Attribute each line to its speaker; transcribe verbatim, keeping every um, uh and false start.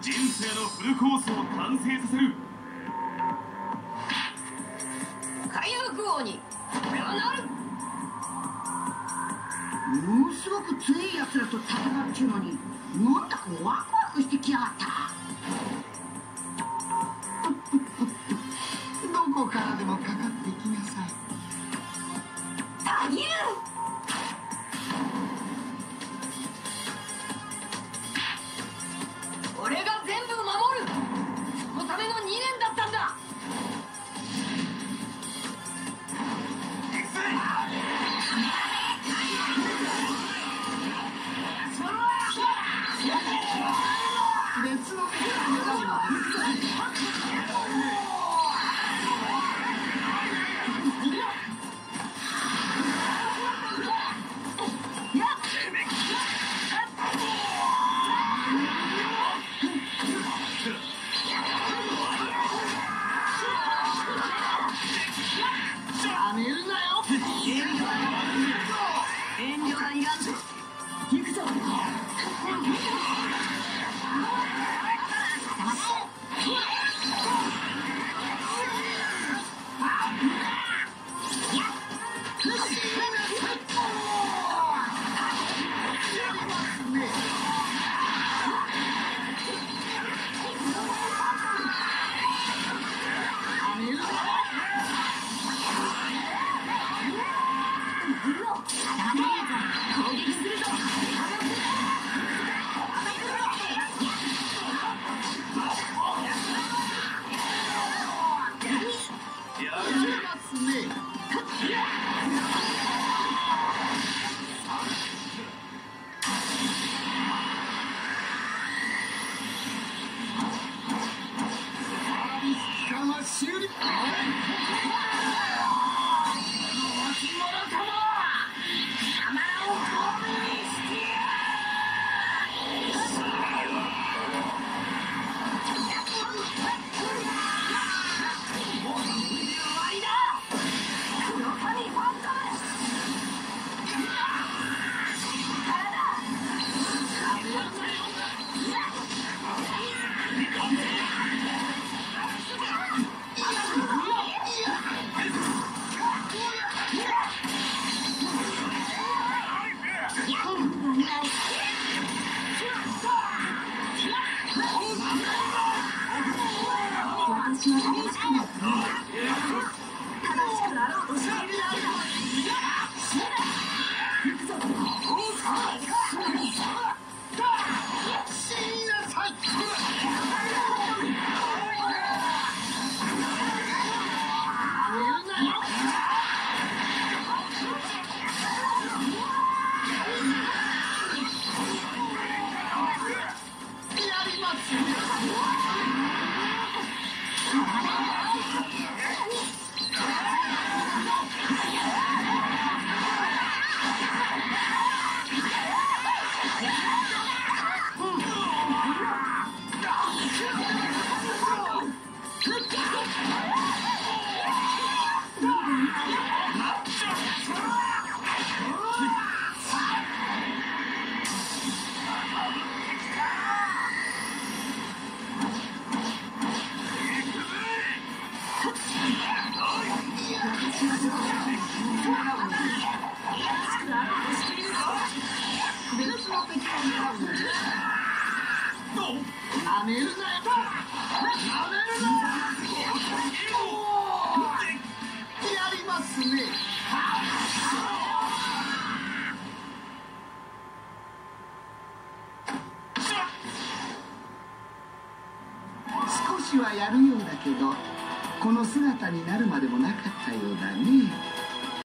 Speaker 1: 人生のフルコースを完成させる。
Speaker 2: 海賊王に俺はなる。
Speaker 3: ものすごく強いやつらと戦っちゅうのに、なんだかワクワクしてきやがった。どこからでもかかってきなさい。
Speaker 2: たぎる。俺が全部守る。そのためのにねんだったんだ。
Speaker 3: 別の世界の中にはやめるなよ。
Speaker 2: 遠慮はいらんぞ。行くぞ。攻撃するぞ。私は正しくない。正しくあろうとしているだけだ。行くぞ。死になさい。やめるなよ。やめるな。やりますね。少しはやるようだけど、この姿になるまでもなかったようだね。